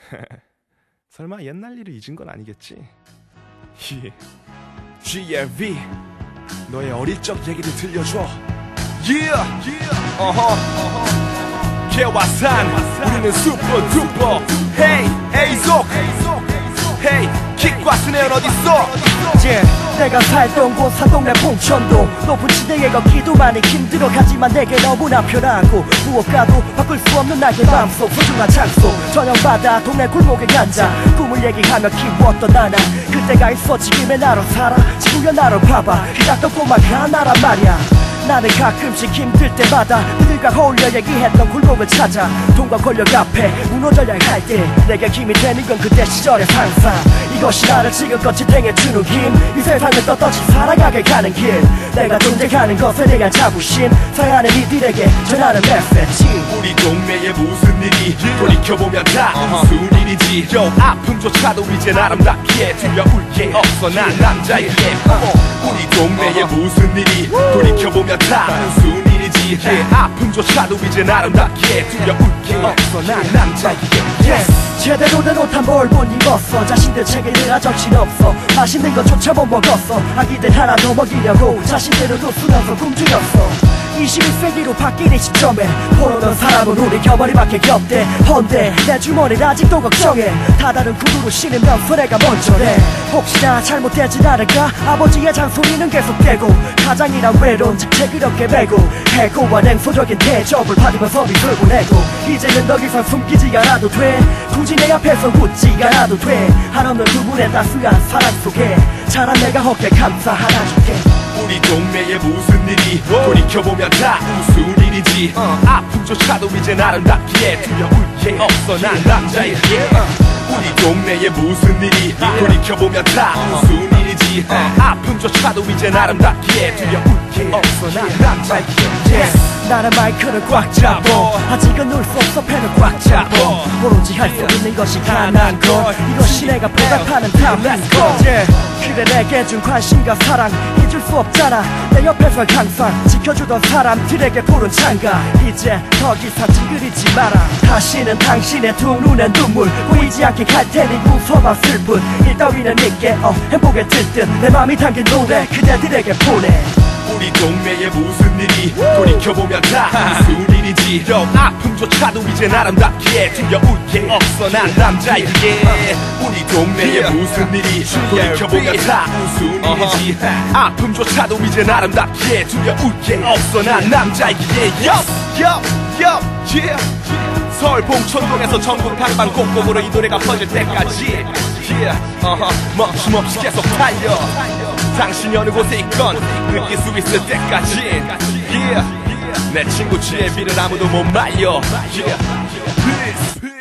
설마 옛날 일을 잊은 건 아니겠지? GLV 너의 어릴 적 얘기를 들려줘. 개화산 우리는 슈퍼 두퍼. 헤이 에이속 헤이 킥과 스네어는 어딨어? 내가 살던 곳 산동네 봉천도 높은 지대에 걷기도 많이 힘들어. 하지만 내게 너무나 편하고 무엇과도 바꿀 수 없는 나의 마음속 소중한 장소. 저녁마다 동네 골목에 앉아 꿈을 얘기하며 키웠던 나나 그때가 있어. 지금의 나로 살아 지구야 나로 봐봐. 그닥던 꼬마가 나란 말이야. 나는 가끔씩 힘들 때마다 그들과 어울려 얘기했던 골목을 찾아 돈과 권력 앞에 무너져야 할 때 내게 힘이 되는 건 그때 시절의 상상. 이것이 나를 지금껏 지탱해주는 힘. 이 세상을 떳떳이 살아가게 가는 길. 내가 존재하는 것에 대한 자부심 사랑하는 이들에게 전하는 메시지. 우리 동네에 무슨 일이 돌이켜보면 다 무슨 일이지. 아픔조차도 이젠 아름답게 두려울 게 없어 난 남자이기에. 우리 동네에 무슨 일이 돌이켜보면 다 무슨 일이지. 아픔조차도 이젠 아름답게 두려울 게 없어 난 남자이기에. 제대로 된 옷 한 벌 못 입었어. 자신들 책임이라 정신없어. 맛있는 것조차 못 먹었어. 아기들 하나 더 먹이려고 자신들을 웃으면서 굶주렸어. 21세기로 바뀌는 시점에 포로던 사람은 우리 겨머리밖에 없대. 헌데 내 주머니를 아직도 걱정해. 다 다른 구두로 신으면서 내가 먼저래. 혹시나 잘못되진 않을까. 아버지의 잔소리는 계속되고 가장이란 외로운 집체 그렇게 메고 해고와 냉소적인 대접을 받으면서 미술 보내고 이제는 더 이상 숨기지 않아도 돼. 굳이 내 앞에서 웃지 않아도 돼. 한없는 두 분의 따스한 사랑 속에 자란 내가 어깨 감싸 안아줄게. 우리 동네에 무슨 일이 돌이켜보면 다 무슨 일이지. 아픔조차도 이젠 아름답기에 두려울 게 없어 난 남자이기에. 우리 동네에 무슨 일이 돌이켜보면 다 무슨 일이지. 아픔조차도 이젠 아름답기에 두려울 게 없어 난 남자이기에. 나는 마이크를 꽉 잡어 아직은 놀 수 없어 펜을 꽉 잡어. 오로지 할 수 있는 것이 가능한 것. 이것이 내가 보답하는 답인 것. 그래 내게 준 관심과 사랑 잊을 수 없잖아. 내 옆에서 항상 지켜주던 사람들에게 푸른 창가. 이제 더 이상 찡그리지 마라. 다시는 당신의 두 눈에 눈물 보이지 않게 갈 테니 웃어봐 슬픈 일 따위는 있게 행복에 들듯 내 맘이 담긴 노래 그대들에게 보내. 우리 동네에 무슨 일이 돌이켜보면 다 무슨 일이지. 아픔조차도 이젠 아름답기에 두려울 게 없어 난 남자이기에. 우리 동네에 무슨 일이 돌이켜보면 다 무슨 일이지. 아픔조차도 이젠 아름답기에 두려울 게 없어 난 남자이기에. 서울 봉천동에서 전국 방방곡곡으로 이 노래가 퍼질 때까지 멈춤없이 계속 달려. 당신이 어느 곳에 있건 느낄 수 있을 때까지. 내 친구 GLV는 아무도 못 말려. Peace.